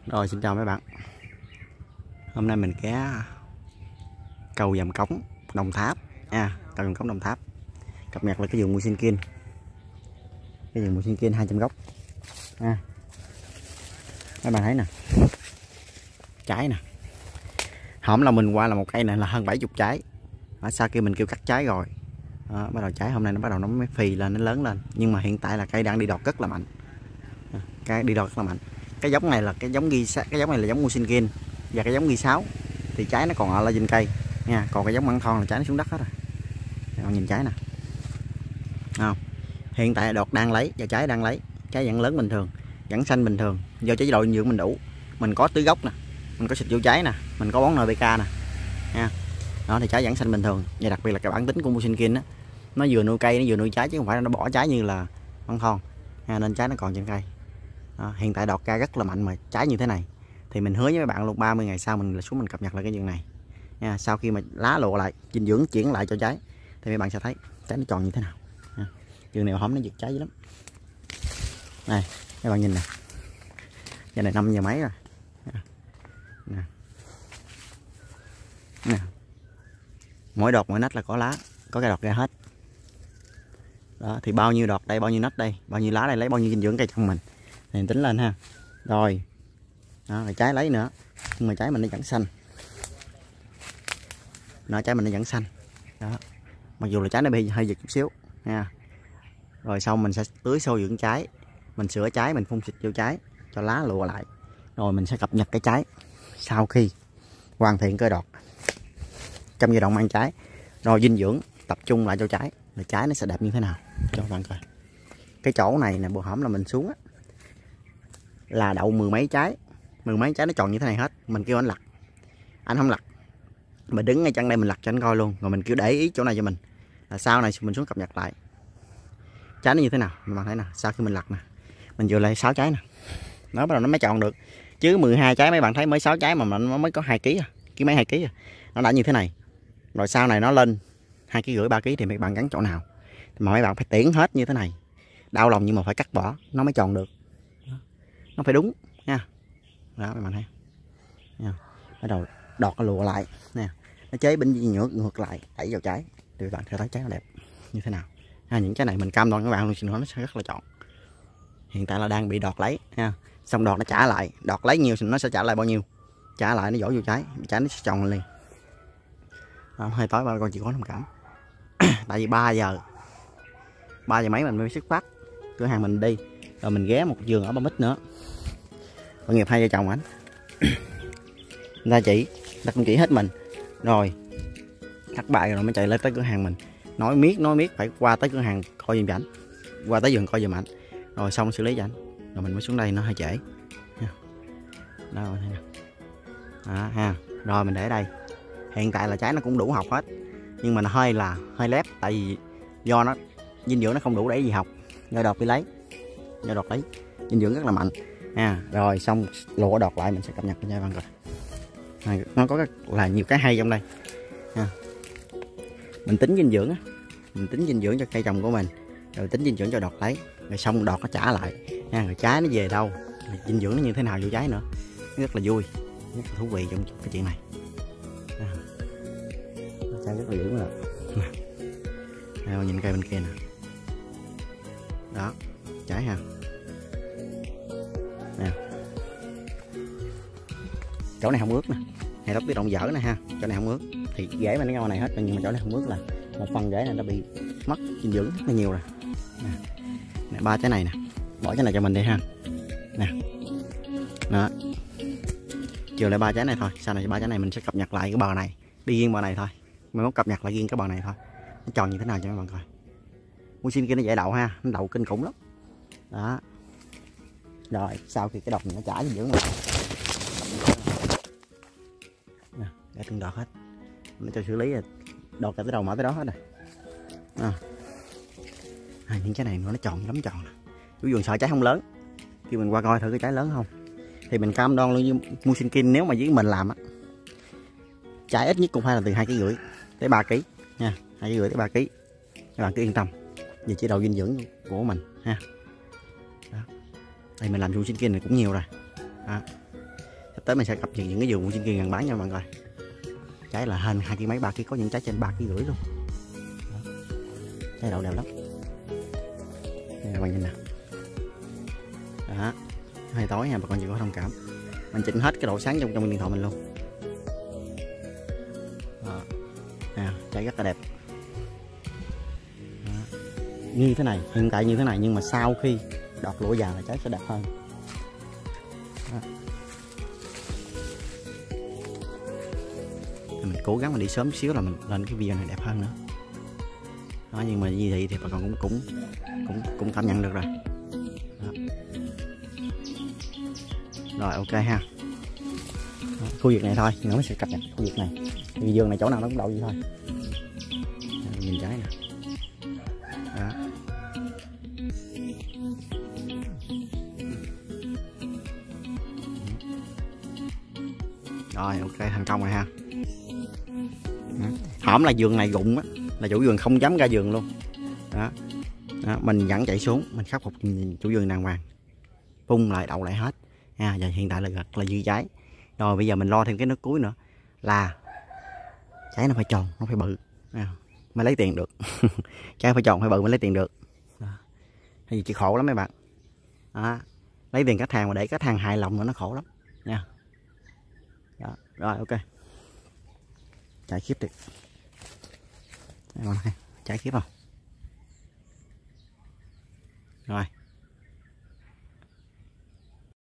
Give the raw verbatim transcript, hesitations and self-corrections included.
Rồi xin chào mấy bạn. Hôm nay mình ghé cầu Dầm Cống Đồng Tháp à, cầu Dầm Cống Đồng Tháp cập nhật là cái vườn Musin Kin, cái vườn Musin Kin hai trăm gốc à. Các bạn thấy nè, trái nè, hổm là mình qua là một cây này là hơn bảy mươi trái. Ở sau kia mình kêu cắt trái rồi đó, bắt đầu trái hôm nay nó bắt đầu nó mới phì lên, nó lớn lên, nhưng mà hiện tại là cây đang đi đọt rất là mạnh, cây đi đọt rất là mạnh. Cái giống này là cái giống ghi cái giống này là giống Musin Kin, và cái giống ghi sáu thì trái nó còn ở lên trên cây nha, còn cái giống măng thon là trái nó xuống đất hết rồi. Các bạn nhìn trái nè, không? Hiện tại đọt đang lấy và trái đang lấy, trái vẫn lớn bình thường, vẫn xanh bình thường, do chế độ dinh dưỡng mình đủ, mình có tưới gốc nè, mình có xịt vô trái nè, mình có bón en pê ca nè nha. Đó thì trái vẫn xanh bình thường. Và đặc biệt là cái bản tính của Musin Kin á, nó vừa nuôi cây nó vừa nuôi trái, chứ không phải là nó bỏ trái như là măng thon nha, nên trái nó còn trên cây. Đó, hiện tại đọt ra rất là mạnh mà trái như thế này thì mình hứa với mấy bạn luôn, ba mươi ngày sau mình xuống mình cập nhật lại cái vườn này nha. Sau khi mà lá lộ lại, dinh dưỡng chuyển lại cho trái thì mấy bạn sẽ thấy trái nó tròn như thế nào nha. Vườn này hổm nó giật trái dữ lắm này, các bạn nhìn nè, giờ này năm giờ mấy rồi nè. Nè, mỗi đọt mỗi nách là có lá, có cái đọt ra hết. Đó thì bao nhiêu đọt đây, bao nhiêu nách đây, bao nhiêu lá đây, lấy bao nhiêu dinh dưỡng cây trong mình thì mình tính lên ha. Rồi đó, rồi trái lấy nữa, nhưng mà trái mình nó vẫn xanh, nó trái mình nó vẫn xanh đó, mặc dù là trái nó bị hơi giật chút xíu nha. Rồi xong mình sẽ tưới xô dưỡng trái, mình sửa trái, mình phun xịt vô trái cho lá lụa lại, rồi mình sẽ cập nhật cái trái sau khi hoàn thiện cơ đọt trong giai đoạn mang trái, rồi dinh dưỡng tập trung lại cho trái, rồi trái nó sẽ đẹp như thế nào cho các bạn coi. Cái chỗ này nè, bộ hổm là mình xuống á, là đậu mười mấy trái, mười mấy trái nó tròn như thế này hết. Mình kêu anh lặt, anh không lặt, mình đứng ngay chân đây mình lặt cho anh coi luôn, rồi mình kêu để ý chỗ này cho mình, là sau này mình xuống cập nhật lại trái nó như thế nào. Mình thấy nè, sau khi mình lặt nè, mình vừa lại sáu trái nè, nó bắt đầu nó mới tròn được, chứ mười hai trái mấy bạn thấy mới sáu trái mà nó mới có hai ký à, ký mấy hai ký à, nó đã như thế này. Rồi sau này nó lên hai ký rưỡi ba ký thì mấy bạn gắn chỗ nào mà mấy bạn phải tiễn hết như thế này, đau lòng nhưng mà phải cắt bỏ nó mới tròn được, nó phải đúng nha. Đó các bạn thấy nha, bắt đầu đọt nó lùa lại nè, nó chế binh ngược ngược lại đẩy vào trái thì các bạn sẽ thấy trái nó đẹp như thế nào ha. Những trái này mình cam đoan các bạn luôn, xin nói nó sẽ rất là tròn. Hiện tại là đang bị đọt lấy nha, xong đọt nó trả lại, đọt lấy nhiều thì nó sẽ trả lại bao nhiêu, trả lại nó dỗ vô trái, trái nó sẽ tròn liền. Đó, hơi tối ba con chỉ có thông cảm tại vì ba giờ ba giờ mấy mình mới xuất phát cửa hàng mình đi, rồi mình ghé một vườn ở Ba Mít nữa, tội nghiệp hai vợ chồng ảnh người ta chỉ, ta cũng chỉ hết mình, rồi thất bại rồi mới chạy lên tới cửa hàng mình, nói miết nói miết phải qua tới cửa hàng coi giùm cho ảnh, qua tới vườn coi giùm ảnh, rồi xong xử lý cho ảnh, rồi mình mới xuống đây. Nó hơi trễ nha. Đó thấy nè, đó ha. Rồi mình để đây, hiện tại là trái nó cũng đủ học hết, nhưng mà nó hơi là hơi lép, tại vì do nó dinh dưỡng nó không đủ để gì học, do đọt đi lấy, do đọt lấy dinh dưỡng rất là mạnh nha. Rồi xong lụa đọt lại mình sẽ cập nhật cho các bạn coi. Nó có là nhiều cái hay trong đây nha. Mình tính dinh dưỡng á, mình tính dinh dưỡng cho cây trồng của mình, rồi tính dinh dưỡng cho đọt lấy, rồi xong đọt nó trả lại nha, rồi trái nó về đâu, dinh dưỡng nó như thế nào vô trái nữa, nó rất là vui, rất là thú vị trong cái chuyện này. Trái rất là dữ rồi. Đây, nhìn cây bên kia nè, đó trái ha nè, chỗ này không ướt nè, hay lóc tí động dở nè ha, chỗ này không ướt thì rễ mình nó ngon này hết, nhưng mà chỗ này không ướt là một phần rễ này nó bị mất dinh dưỡng rất là nhiều rồi nè. Nè, ba trái này nè, bỏ trái này cho mình đi ha nè, đó chiều lại ba trái này thôi, sau này ba trái này mình sẽ cập nhật lại cái bờ này, đi riêng bờ này thôi, mình muốn cập nhật lại riêng cái bờ này thôi, nó tròn như thế nào cho các bạn coi. Musin Kin nó dễ đậu ha, nó đậu kinh khủng lắm đó. Rồi sau khi cái đọt nó trả dinh dưỡng rồi nè, để từng đọt hết, nó cho xử lý rồi, đọt tới đầu mở tới đó hết rồi à. À, những trái này nó tròn lắm, tròn nè. Chú vườn sợ trái không lớn, khi mình qua coi thử cái trái lớn không, thì mình cam đoan luôn với Musin Kin nếu mà với mình làm á, trái ít nhất cũng phải là từ hai ký rưỡi tới ba ký nha, hai ký rưỡi tới ba ký, các bạn cứ yên tâm về chế độ dinh dưỡng của mình ha. Đó. Đây mình làm Musin Kin này cũng nhiều rồi đó. tới mình sẽ cập nhật những cái vườn trên kia gần bán nha mọi người. Trái là hơn hai ký mấy, ba ký, có những trái trên ba ký rưỡi luôn. Trái đậu đẹp lắm. Đây các bạn nhìn nè. Đó, hơi tối nha bà con, chỉ có thông cảm. Mình chỉnh hết cái độ sáng trong trong điện thoại mình luôn. Đó. À, trái rất là đẹp. Đó. Như thế này, hiện tại như thế này, nhưng mà sau khi đọt lụa già là trái sẽ đẹp hơn. Đó. Mình cố gắng mình đi sớm xíu là mình lên cái video này đẹp hơn nữa. Đó, nhưng mà như vậy thì bà con cũng cũng cũng cũng cảm nhận được rồi. Đó. Rồi ok ha. Đó, khu vực này thôi, nó sẽ cập nhật khu vực này. Vì vườn này chỗ nào nó cũng đậu vậy thôi. Đó, nhìn trái nè. Đó. Rồi ok, thành công rồi ha. Hổm là vườn này rụng á, là chủ vườn không dám ra vườn luôn. Đó. Đó, mình vẫn chạy xuống, mình khắc phục chủ vườn đàng hoàng, phun lại đậu lại hết nha. Giờ hiện tại là rất là dư trái. Rồi bây giờ mình lo thêm cái nước cuối nữa là trái nó phải tròn, nó phải bự à, mới lấy tiền được. Trái phải tròn phải bự mới lấy tiền được. Thì chỉ khổ lắm mấy bạn. Đó. Lấy tiền khách hàng mà để khách hàng hài lòng nữa nó khổ lắm nha. Đó. Rồi ok, trái khiếp đi, trái khiếp không. Rồi